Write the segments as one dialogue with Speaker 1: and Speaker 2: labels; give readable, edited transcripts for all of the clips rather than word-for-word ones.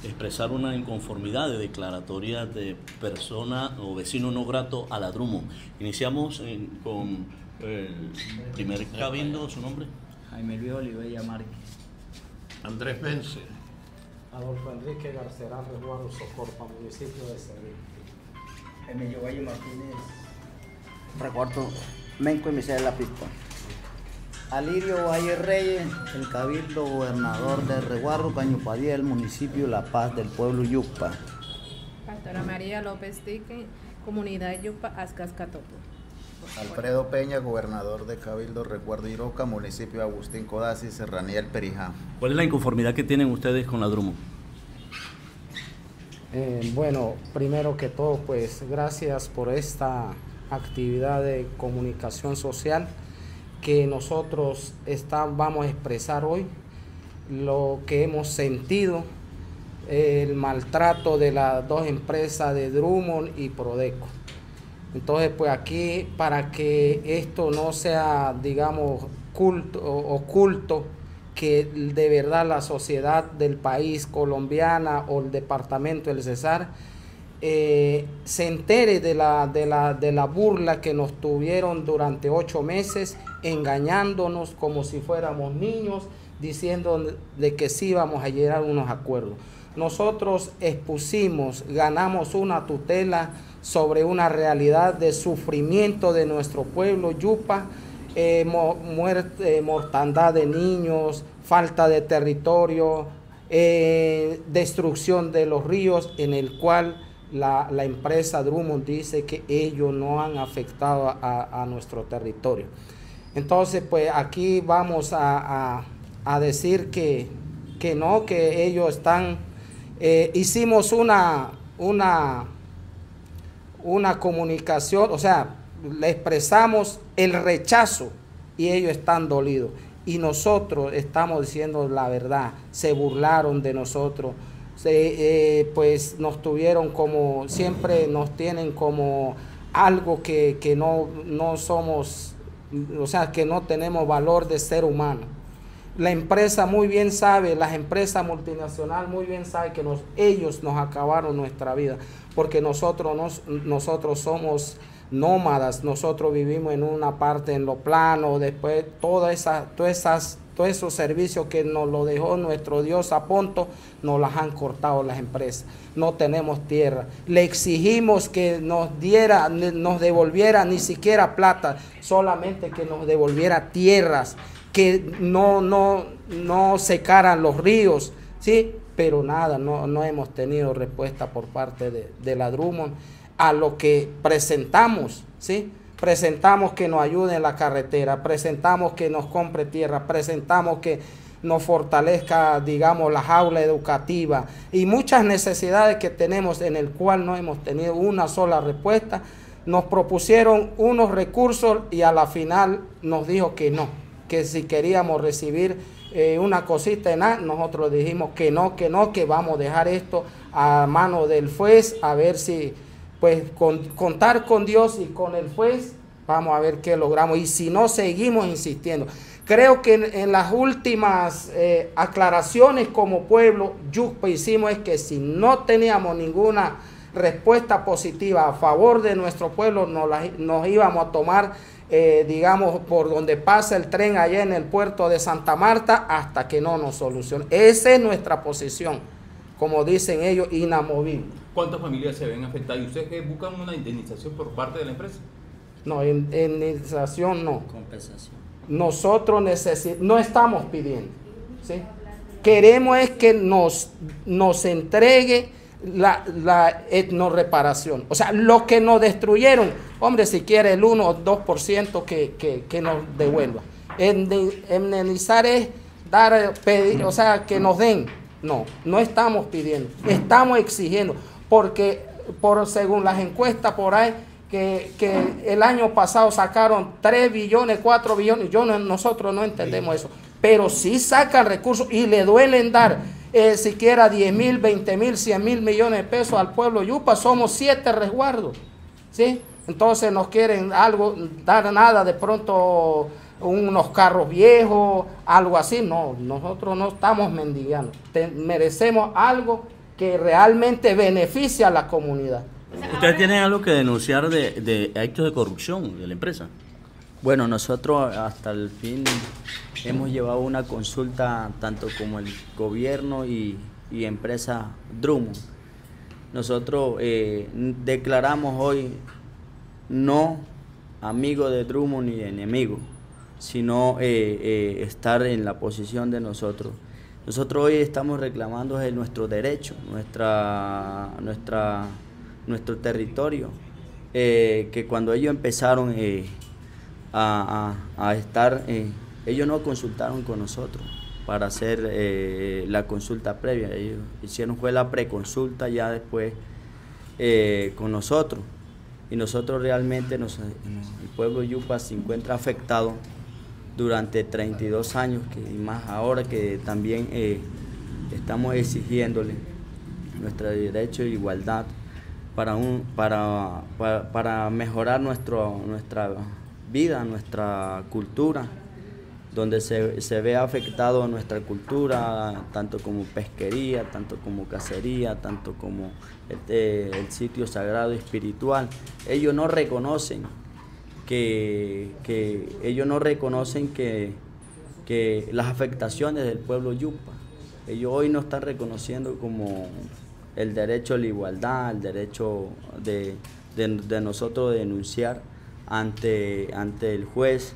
Speaker 1: expresar una inconformidad de declaratoria de persona o vecino no grato a la Drummond. Iniciamos con el primer cabildo, ¿su nombre?
Speaker 2: Jaime Luis Olivella Márquez.
Speaker 3: Andrés Vence.
Speaker 4: Adolfo Enrique Garcerán Resguardo Socorpa, municipio de Sevilla.
Speaker 2: Emilio Valle Martínez. Recuerdo Menco y Michelle La Pista. Alirio Valle Reyes, el cabildo gobernador de Resguardo, Cañupadía, el municipio La Paz del pueblo Yucpa.
Speaker 5: Pastora María López Tique, comunidad Yucpa, Azcascatopo.
Speaker 6: Alfredo Peña, gobernador de Cabildo Resguardo Iroca, municipio Agustín Codazzi, Serranía El Perijá.
Speaker 1: ¿Cuál es la inconformidad que tienen ustedes con la Drummond?
Speaker 4: Bueno, primero que todo, pues gracias por esta actividad de comunicación social que nosotros vamos a expresar hoy, lo que hemos sentido, el maltrato de las dos empresas de Drummond y Prodeco. Entonces, pues aquí, para que esto no sea, digamos, oculto, que de verdad la sociedad del país colombiana o el departamento del Cesar se entere de la burla que nos tuvieron durante 8 meses, engañándonos como si fuéramos niños, diciendo de que sí íbamos a llegar a unos acuerdos. Nosotros expusimos, ganamos una tutela sobre una realidad de sufrimiento de nuestro pueblo Yupa, mortandad de niños, falta de territorio, destrucción de los ríos, en el cual la empresa Drummond dice que ellos no han afectado a nuestro territorio. Entonces, pues aquí vamos a decir que no, que ellos están... hicimos una comunicación, o sea, le expresamos el rechazo y ellos están dolidos. Y nosotros estamos diciendo la verdad, se burlaron de nosotros, pues nos tuvieron como, siempre nos tienen como algo que no somos, o sea, que no tenemos valor de ser humano. La empresa muy bien sabe, las empresas multinacionales muy bien saben que ellos nos acabaron nuestra vida, porque nosotros somos nómadas, nosotros vivimos en una parte en lo plano, después todos esos servicios que nos lo dejó nuestro Dios a punto, nos las han cortado las empresas. No tenemos tierra. Le exigimos que nos devolviera ni siquiera plata, solamente que nos devolviera tierras, que no secaran los ríos, ¿sí? Pero nada, no hemos tenido respuesta por parte de la Drummond a lo que presentamos, ¿sí? Presentamos que nos ayude en la carretera, presentamos que nos compre tierra, presentamos que nos fortalezca, digamos, la jaula educativa y muchas necesidades que tenemos en el cual no hemos tenido una sola respuesta. Nos propusieron unos recursos y a la final nos dijo que no, que si queríamos recibir una cosita de nada, nosotros dijimos que no, que vamos a dejar esto a mano del juez, a ver si, pues, contar con Dios y con el juez, vamos a ver qué logramos, y si no, seguimos insistiendo. Creo que en las últimas aclaraciones como pueblo, Yucpa hicimos es que si no teníamos ninguna respuesta positiva a favor de nuestro pueblo, nos íbamos a tomar, digamos, por donde pasa el tren allá en el puerto de Santa Marta, hasta que no nos solucione. Esa es nuestra posición, como dicen ellos, inamovible.
Speaker 7: ¿Cuántas familias se ven afectadas? ¿Y ustedes buscan una indemnización por parte de la empresa?
Speaker 4: No, indemnización no.
Speaker 2: Compensación.
Speaker 4: Nosotros no estamos pidiendo, ¿sí? Queremos es que nos entregue la etnoreparación. O sea, lo que nos destruyeron, hombre, si quiere el 1 o 2% que nos devuelva. Indemnizar es pedir, o sea, que nos den. No estamos pidiendo, estamos exigiendo, porque según las encuestas por ahí, que el año pasado sacaron 3 billones, 4 billones, nosotros no entendemos eso, pero sí sacan recursos y le duelen dar siquiera 10.000, 20.000, 100.000 millones de pesos al pueblo Yupa. Somos 7 resguardos, ¿sí? Entonces nos quieren dar nada, de pronto unos carros viejos, algo así. No, nosotros no estamos mendigando, merecemos algo que realmente beneficia a la comunidad.
Speaker 1: ¿Ustedes tienen algo que denunciar de actos de corrupción de la empresa?
Speaker 8: Bueno, nosotros hasta el fin hemos llevado una consulta tanto como el gobierno y empresa Drummond. Nosotros declaramos hoy no amigo de Drummond ni enemigo, sino estar en la posición de nosotros. Nosotros hoy estamos reclamando nuestro derecho, nuestro territorio, que cuando ellos empezaron a estar, ellos no consultaron con nosotros para hacer la consulta previa. Ellos hicieron fue la preconsulta ya después con nosotros, y nosotros realmente el pueblo Yupa se encuentra afectado durante 32 años, y más ahora que también estamos exigiéndole nuestro derecho de igualdad para mejorar nuestra vida, nuestra cultura, donde se ve afectado nuestra cultura, tanto como pesquería, tanto como cacería, tanto como el sitio sagrado y espiritual. Ellos no reconocen que las afectaciones del pueblo Yupa. Ellos hoy no están reconociendo como el derecho a la igualdad, el derecho de nosotros denunciar ante el juez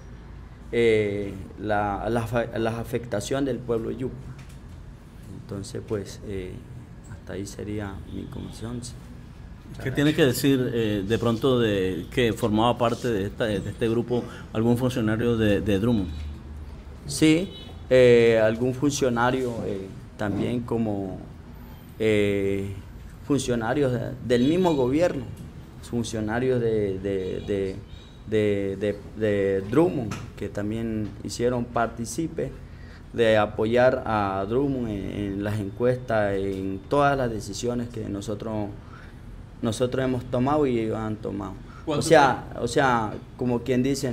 Speaker 8: la afectación del pueblo Yupa. Entonces, pues, hasta ahí sería mi comisión.
Speaker 1: ¿Qué tiene que decir de pronto de que formaba parte de este grupo algún funcionario de Drummond?
Speaker 8: Sí, algún funcionario también como funcionarios del mismo gobierno, funcionarios de Drummond, que también hicieron partícipe de apoyar a Drummond en las encuestas, en todas las decisiones que nosotros hemos tomado y ellos han tomado. O sea, como quien dice,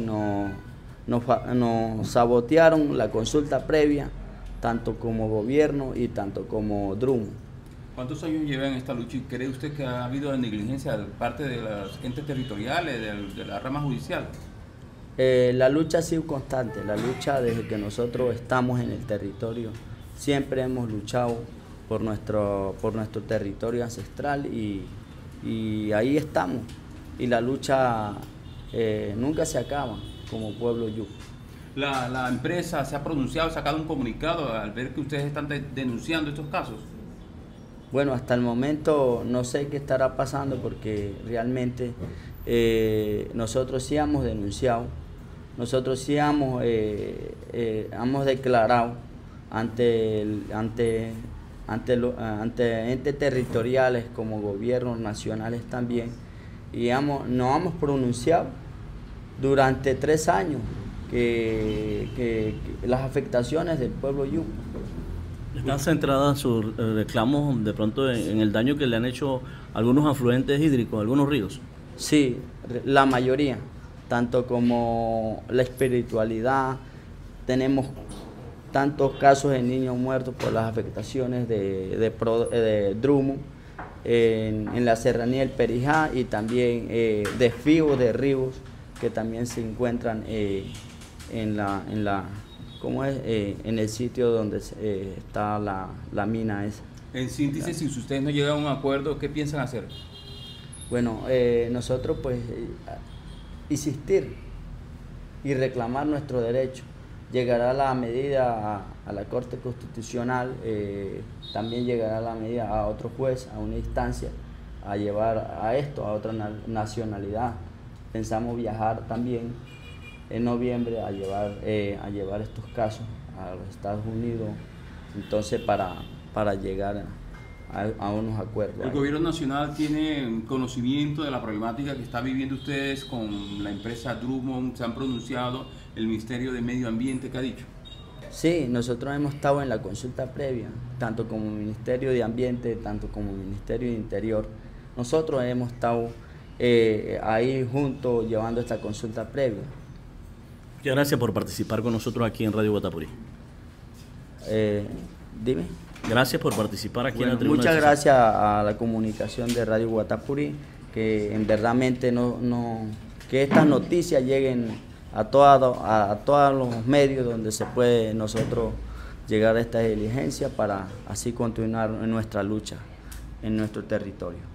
Speaker 8: nos sabotearon la consulta previa, tanto como gobierno y tanto como Drummond.
Speaker 7: ¿Cuántos años llevan en esta lucha y cree usted que ha habido negligencia de parte de los entes territoriales, de la rama judicial?
Speaker 8: La lucha ha sido constante, la lucha desde que nosotros estamos en el territorio. Siempre hemos luchado por nuestro territorio ancestral y ahí estamos. Y la lucha nunca se acaba como pueblo Yupa.
Speaker 7: La empresa se ha pronunciado, ha sacado un comunicado al ver que ustedes están denunciando estos casos.
Speaker 8: Bueno, hasta el momento no sé qué estará pasando porque realmente nosotros sí hemos denunciado, nosotros sí hemos declarado ante entes territoriales como gobiernos nacionales también, y nos hemos pronunciado durante 3 años que las afectaciones del pueblo Yupa.
Speaker 1: ¿Están centradas sus reclamos de pronto en el daño que le han hecho algunos afluentes hídricos, algunos ríos?
Speaker 8: Sí, la mayoría, tanto como la espiritualidad. Tenemos tantos casos de niños muertos por las afectaciones de Drummond en la serranía del Perijá, y también desvíos de ríos que también se encuentran en el sitio donde está la mina esa.
Speaker 7: En síntesis, si ustedes no llegan a un acuerdo, ¿qué piensan hacer?
Speaker 8: Bueno, nosotros pues insistir y reclamar nuestro derecho. Llegará la medida a la Corte Constitucional, también llegará la medida a otro juez, a una instancia, a llevar a esto, a otra nacionalidad. Pensamos viajar también en noviembre a llevar estos casos a los Estados Unidos, entonces para llegar a unos acuerdos.
Speaker 7: ¿El gobierno nacional tiene conocimiento de la problemática que están viviendo ustedes con la empresa Drummond? ¿Se han pronunciado el Ministerio de Medio Ambiente? ¿Qué ha dicho?
Speaker 8: Sí, nosotros hemos estado en la consulta previa, tanto como Ministerio de Ambiente, tanto como Ministerio de Interior. Nosotros hemos estado ahí juntos llevando esta consulta previa.
Speaker 1: Muchas gracias por participar con nosotros aquí en Radio Guatapurí.
Speaker 8: Dime.
Speaker 1: Gracias por participar aquí en la tribuna.
Speaker 8: Muchas gracias a la comunicación de Radio Guatapurí, que en verdadmente que estas noticias lleguen a todos los medios donde se puede nosotros llegar a esta diligencia para así continuar en nuestra lucha en nuestro territorio.